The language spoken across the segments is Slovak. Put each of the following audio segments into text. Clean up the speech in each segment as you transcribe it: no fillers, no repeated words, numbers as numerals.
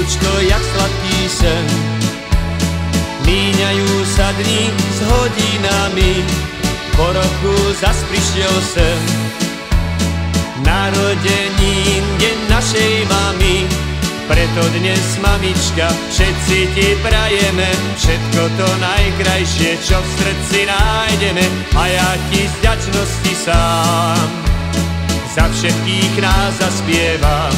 dievčko, jak sladký sen. Míňajú sa dni s hodinami, po roku zas prišiel sem. Narodenín deň našej mamy, preto dnes, mamička, všetci ti prajeme všetko to najkrajšie, čo v srdci nájdeme. A ja ti z vďačnosti sám za všetkých nás zaspievam.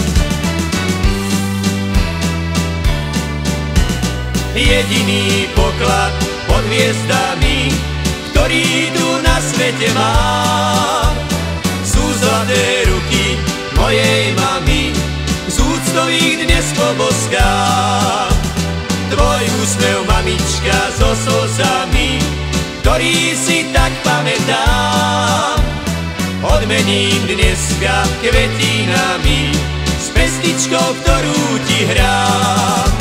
Jediný poklad pod hviezdami, ktorý tu na svete mám, sú zlaté ruky mojej mamy, z úctou ich dnes poboskám. Tvoj úsmev, mamička, so slzami, ktorý si tak pamätám, odmením dneska kvetinami s pesničkou, ktorú ti hrám.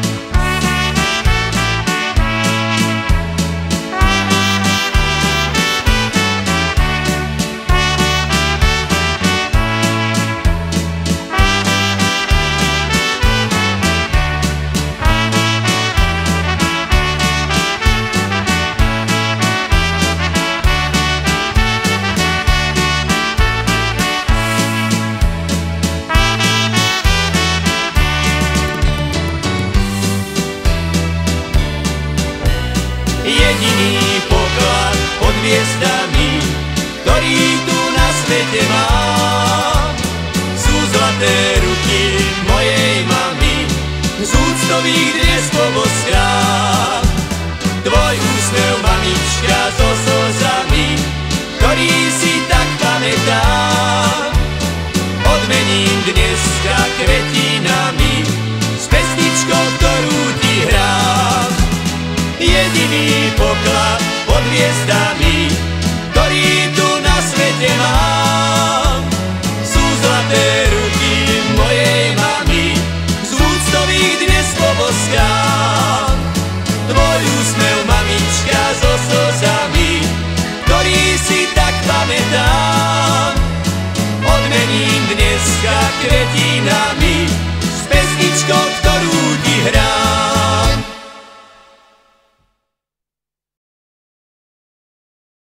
Jediný poklad pod hviezdami, ktorý tu na svete mám, sú zlaté ruky mojej mamy, z úctou ich dnes poboskám. Tvoj úsmev, mamička, so slzami, ktorý si tak pamätám, odmením dneska kvetinami s pesničkou, ktorú ti hrám. Jediný poklad pod hviezdami, ktorý tu na svete mám, sú zlaté ruky mojej mamy, z úctou ich dnes poboskám. Tvoj úsmev, mamička, so slzami, ktorý si tak pamätám, odmením dneska kvetinami